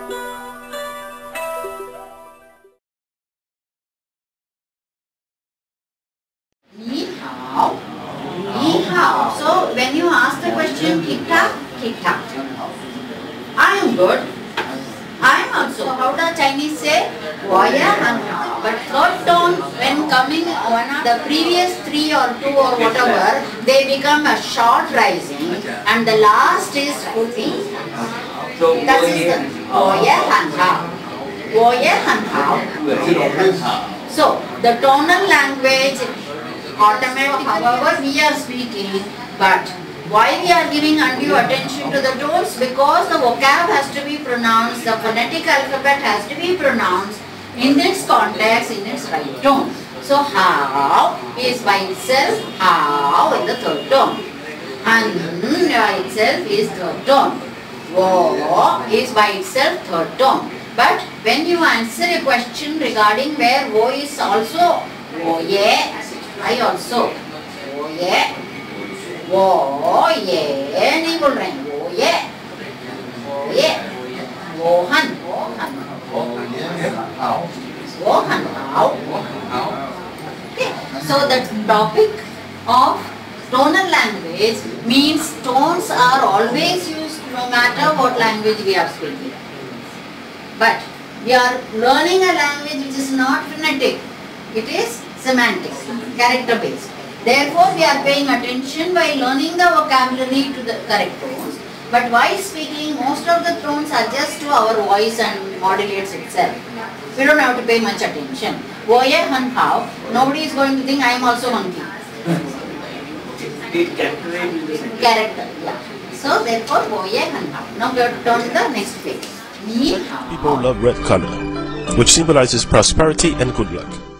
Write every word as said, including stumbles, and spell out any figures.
Ni hao. Ni hao. So when you ask the question, kita, kita. I am good. I am also. How does Chinese say? Woya han hao. But third tone, when coming one of the previous three or two or whatever, they become a short rising, and the last is fully. That is the woya han hao. Woya han hao. So the tonal language, automatic, however we are speaking, but why we are giving undue attention to the tones? Because the vocab has to be pronounced, the phonetic alphabet has to be pronounced in its context, in its right tone. So how is by itself how in the third tone, and by itself is third tone. Wo is by itself third tone. But when you answer a question regarding where wo is also wo ye, I also wo ye. वो ये नहीं बोल रहे हैं, वो ये वो ये वो हन वो हन वो हन how. Okay, so the topic of tonal language means tones are always used no matter what language we are speaking. But we are learning a language which is not phonetic, it is semantic, character based. Therefore, we are paying attention by learning the vocabulary to the correct tones. But while speaking, most of the tones adjust to our voice and modulates itself. We don't have to pay much attention. Woye han hao, nobody is going to think I am also hunky. Character, yeah. So therefore, woye han hao. Now we have to turn to the next page. Ni hao. People love red color, which symbolizes prosperity and good luck.